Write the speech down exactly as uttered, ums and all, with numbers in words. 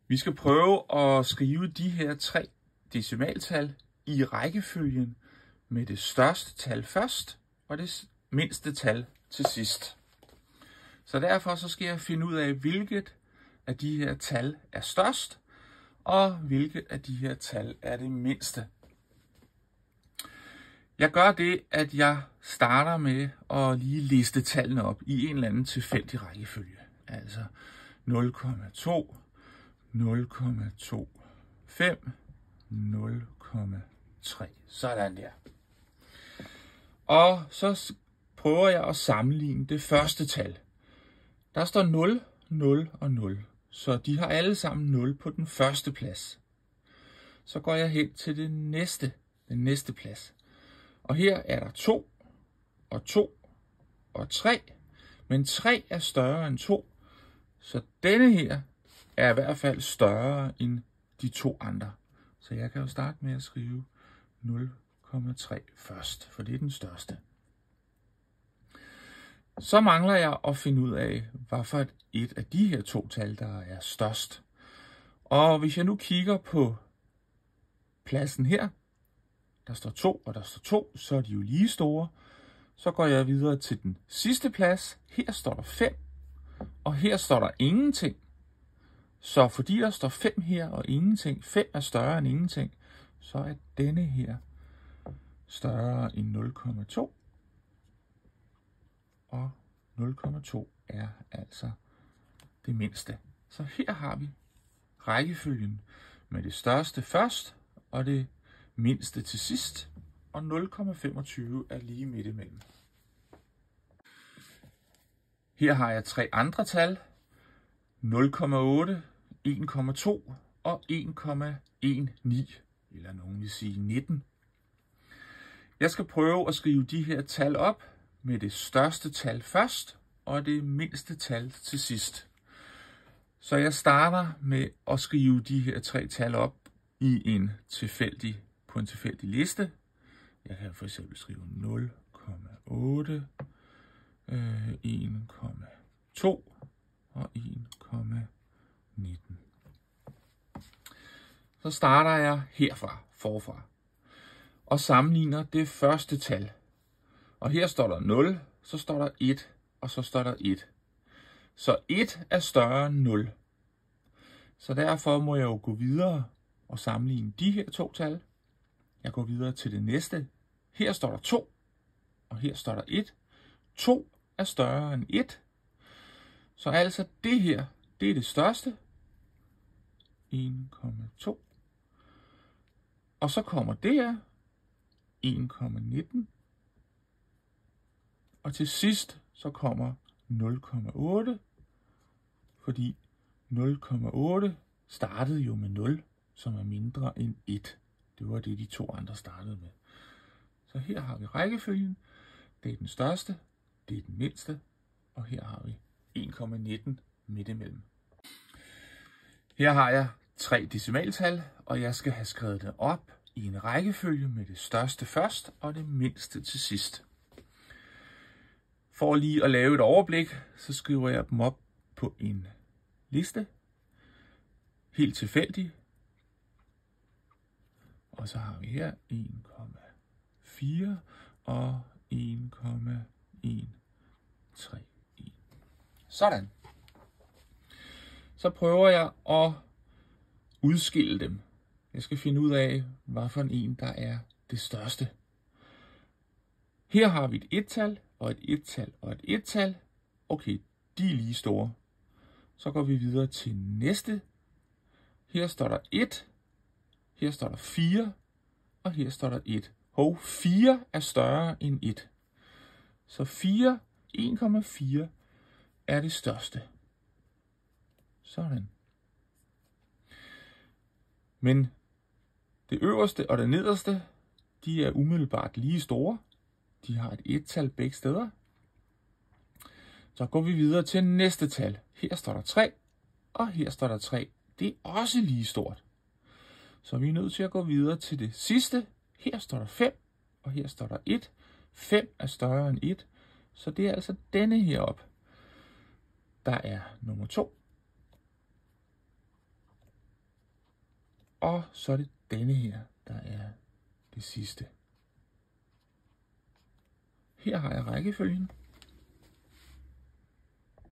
Vi skal prøve at skrive de her tre decimaltal i rækkefølgen med det største tal først og det mindste tal til sidst. Så derfor så skal jeg finde ud af, hvilket af de her tal er størst, og hvilket af de her tal er det mindste. Jeg gør det, at jeg starter med at lige liste tallene op i en eller anden tilfældig rækkefølge. Altså nul komma to, nul komma to fem, nul komma tre. Sådan der. Og så prøver jeg at sammenligne det første tal. Der står nul, nul og nul. Så de har alle sammen nul på den første plads. Så går jeg hen til det næste, den næste plads. Og her er der to og to og tre. Men tre er større end to. Så denne her er i hvert fald større end de to andre. Så jeg kan jo starte med at skrive nul komma tre først, for det er den største. Så mangler jeg at finde ud af, hvad for et af de her to tal, der er størst. Og hvis jeg nu kigger på pladsen her, der står to og der står to, så er de jo lige store. Så går jeg videre til den sidste plads. Her står der fem, og her står der ingenting. Så fordi der står fem her og ingenting, fem er større end ingenting, så er denne her større end nul komma to. Og nul komma to er altså det mindste. Så her har vi rækkefølgen med det største først og det mindste til sidst. Og nul komma femogtyve er lige midt imellem. Her har jeg tre andre tal. nul komma otte, en komma to og en komma nitten. Eller nogen vil sige nitten. Jeg skal prøve at skrive de her tal op med det største tal først og det mindste tal til sidst. Så jeg starter med at skrive de her tre tal op i en tilfældig, på en tilfældig liste. Jeg kan for eksempel skrive nul komma otte, en komma to og en komma nitten. Så starter jeg herfra, forfra, og sammenligner det første tal. Og her står der nul, så står der et, og så står der et. Så et er større end nul. Så derfor må jeg jo gå videre og sammenligne de her to tal. Jeg går videre til det næste. Her står der to, og her står der et. to er større end et. Så altså det her, det er det største. en komma to. Og så kommer det her. en komma nitten. Og til sidst så kommer nul komma otte, fordi nul komma otte startede jo med nul, som er mindre end et. Det var det, de to andre startede med. Så her har vi rækkefølgen. Det er den største, det er den mindste, og her har vi en komma nitten midt imellem. Her har jeg tre decimaltal, og jeg skal have skrevet det op i en rækkefølge med det største først og det mindste til sidst. For lige at lave et overblik, så skriver jeg dem op på en liste. Helt tilfældigt. Og så har vi her en komma fire og en komma tretten. Sådan. Så prøver jeg at udskille dem. Jeg skal finde ud af, hvad for en, der er det største. Her har vi et et-tal, og et et-tal, og et et-tal. Okay, de er lige store. Så går vi videre til næste. Her står der et, her står der fire, og her står der et. Hov, fire er større end et. Så fire, en komma fire er det største. Sådan. Men det øverste og det nederste, de er umiddelbart lige store. De har et et-tal begge steder. Så går vi videre til næste tal. Her står der tre, og her står der tre. Det er også lige stort. Så vi er nødt til at gå videre til det sidste. Her står der fem, og her står der et. fem er større end et, så det er altså denne her op, der er nummer to. Og så er det denne her, der er det sidste. Her har jeg rækkefølgen.